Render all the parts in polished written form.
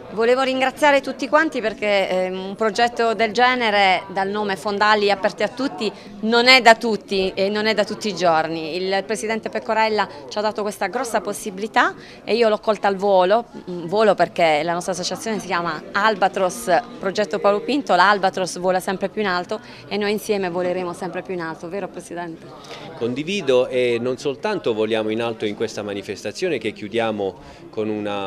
Volevo ringraziare tutti quanti perché un progetto del genere, dal nome Fondali aperti a tutti, non è da tutti e non è da tutti i giorni. Il Presidente Pecorella ci ha dato questa grossa possibilità e io l'ho colta al volo, perché la nostra associazione si chiama Albatros Progetto Paolo Pinto, l'Albatros vola sempre più in alto e noi insieme voleremo sempre più in alto, vero Presidente? Condivido, e non soltanto voliamo in alto in questa manifestazione che chiudiamo con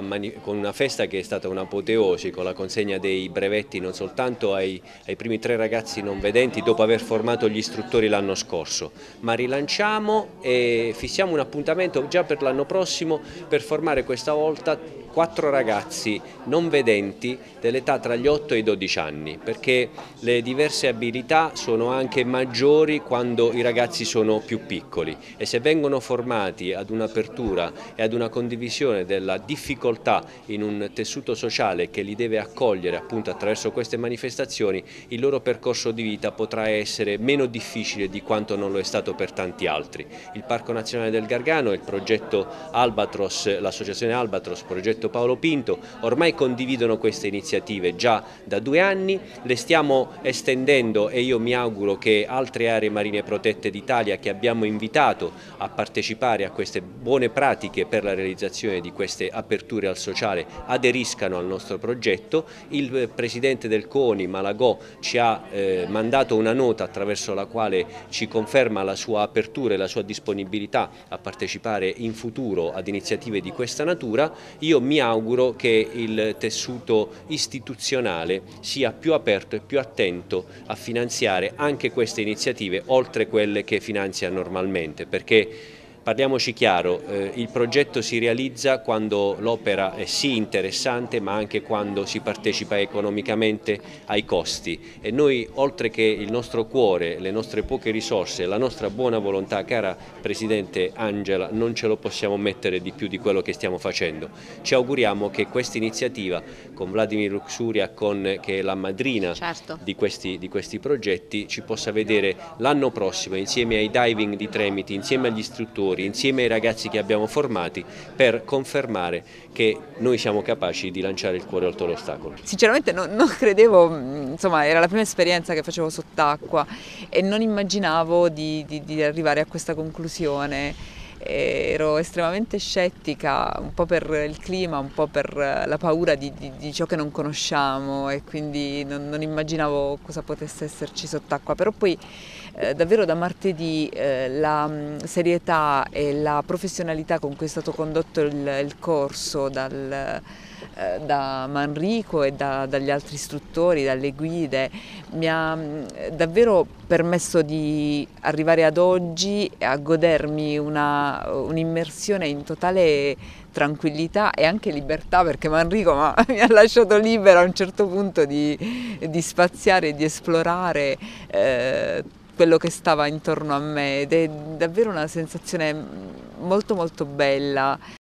una festa che è stata un'apoteosi, con la consegna dei brevetti non soltanto ai primi 3 ragazzi non vedenti dopo aver formato gli istruttori l'anno scorso, ma rilanciamo e fissiamo un appuntamento già per l'anno prossimo per formare questa volta 4 ragazzi non vedenti dell'età tra gli 8 e i 12 anni, perché le diverse abilità sono anche maggiori quando i ragazzi sono più piccoli e se vengono formati ad un'apertura e ad una condivisione della difficoltà in un tessuto sociale che li deve accogliere appunto attraverso queste manifestazioni, il loro percorso di vita potrà essere meno difficile di quanto non lo è stato per tanti altri. Il Parco Nazionale del Gargano, il progetto Albatros, l'associazione Albatros, progetto Paolo Pinto, ormai condividono queste iniziative già da 2 anni, le stiamo estendendo e io mi auguro che altre aree marine protette d'Italia che abbiamo invitato a partecipare a queste buone pratiche per la realizzazione di queste aperture al sociale aderiscano al nostro progetto. Il Presidente del CONI, Malagò, ci ha mandato una nota attraverso la quale ci conferma la sua apertura e la sua disponibilità a partecipare in futuro ad iniziative di questa natura. Io mi auguro che il tessuto istituzionale sia più aperto e più attento a finanziare anche queste iniziative, oltre quelle che finanzia normalmente, perché parliamoci chiaro, il progetto si realizza quando l'opera è sì interessante ma anche quando si partecipa economicamente ai costi e noi oltre che il nostro cuore, le nostre poche risorse, la nostra buona volontà, cara Presidente Angela, non ce lo possiamo mettere di più di quello che stiamo facendo. Ci auguriamo che questa iniziativa con Vladimir Luxuria, che è la madrina di questi progetti, ci possa vedere l'anno prossimo insieme ai diving di Tremiti, insieme agli istruttori, insieme ai ragazzi che abbiamo formati per confermare che noi siamo capaci di lanciare il cuore oltre l'ostacolo. Sinceramente non credevo, insomma era la prima esperienza che facevo sott'acqua e non immaginavo di arrivare a questa conclusione. Ero estremamente scettica, un po' per il clima, un po' per la paura di ciò che non conosciamo e quindi non immaginavo cosa potesse esserci sott'acqua, però poi davvero da martedì la serietà e la professionalità con cui è stato condotto il corso da Manrico e dagli altri istruttori, dalle guide, mi ha davvero permesso di arrivare ad oggi a godermi un'immersione in totale tranquillità e anche libertà, perché Manrico mi ha lasciato libera a un certo punto di spaziare e di esplorare quello che stava intorno a me ed è davvero una sensazione molto molto bella.